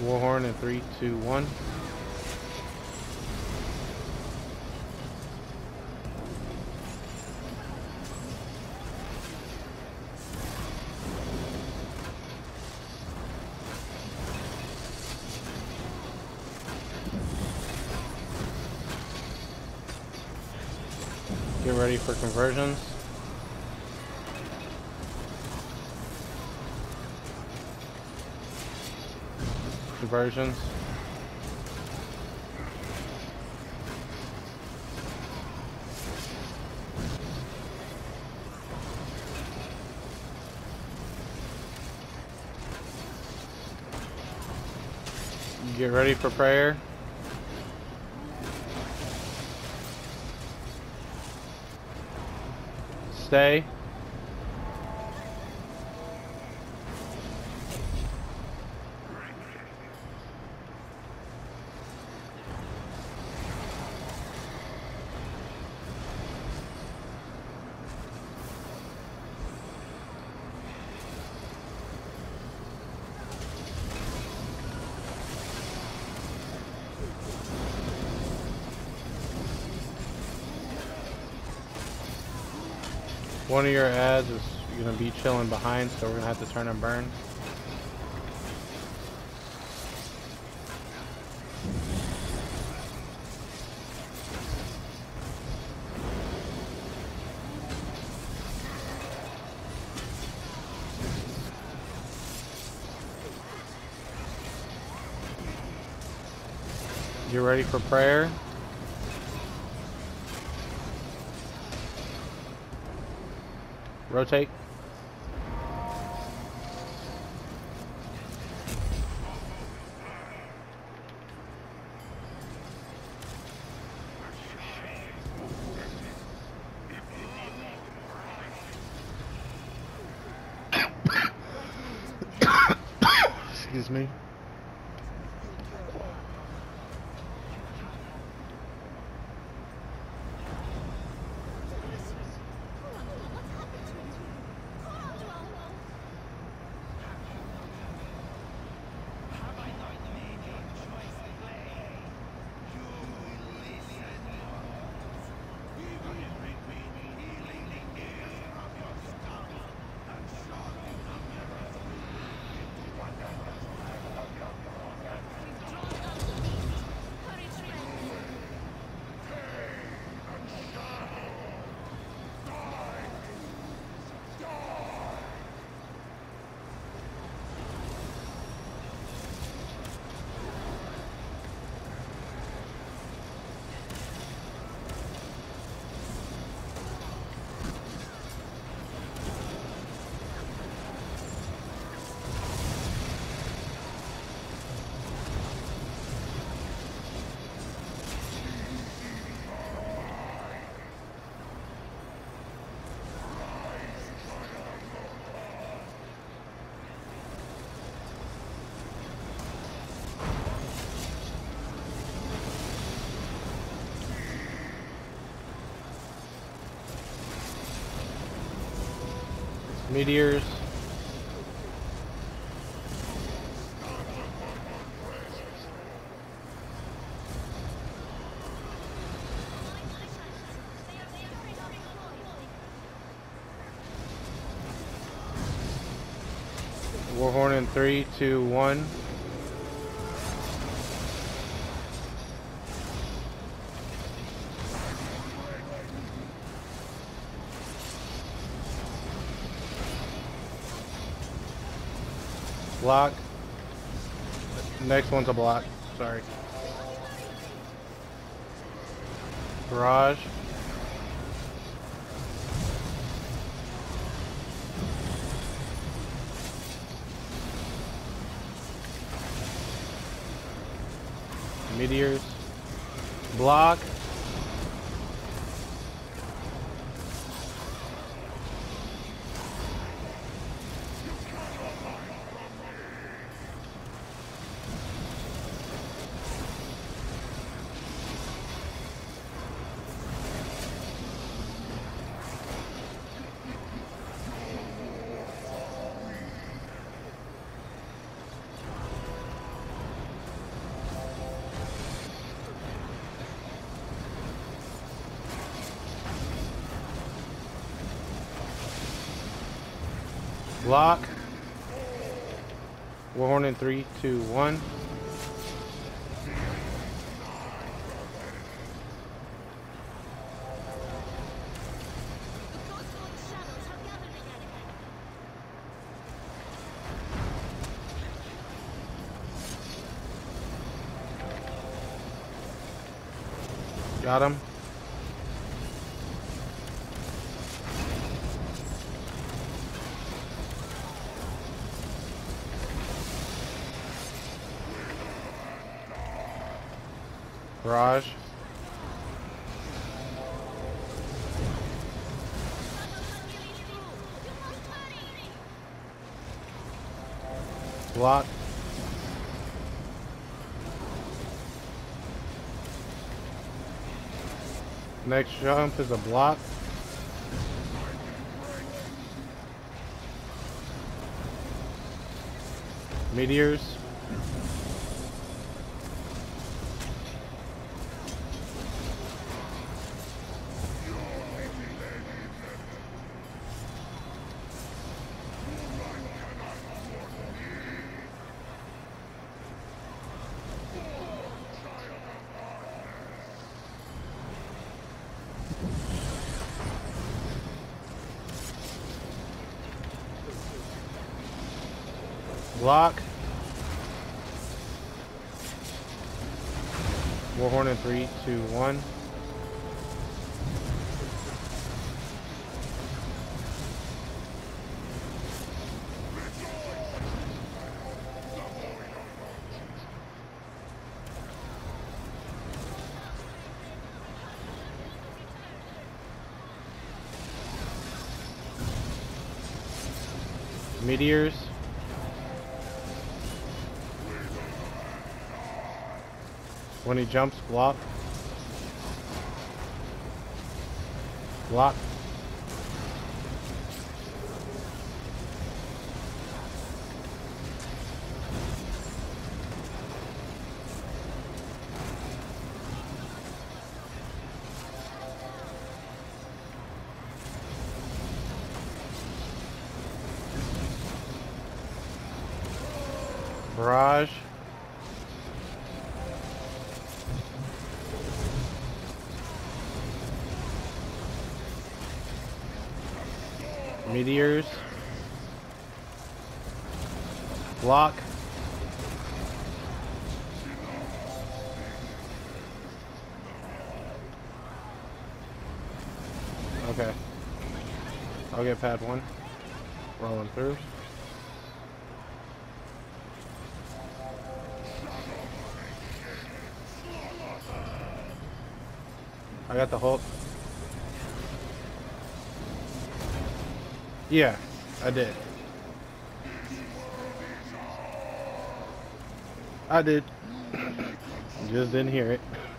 Warhorn in 3, 2, 1. Get ready for conversions. Conversions. Get ready for prayer. Stay. One of your ads is going to be chilling behind, so we're going to have to turn and burn. Get ready for prayer. Rotate. Excuse me. Meteors. Warhorn in 3, 2, 1. Block. Next one's a block. Sorry. Barrage. Meteors. Block. Block. Warhorn in 3, 2, 1. Got him. Barrage. Block. Next jump is a block. Meteors. Block. Warhorn in 3, 2, 1. Meteors. When he jumps, block. Block. Barrage. Meteors. Block. Okay. I'll get pad 1. Rolling through. I got the Hulk. Yeah, I did. I did. Just didn't hear it.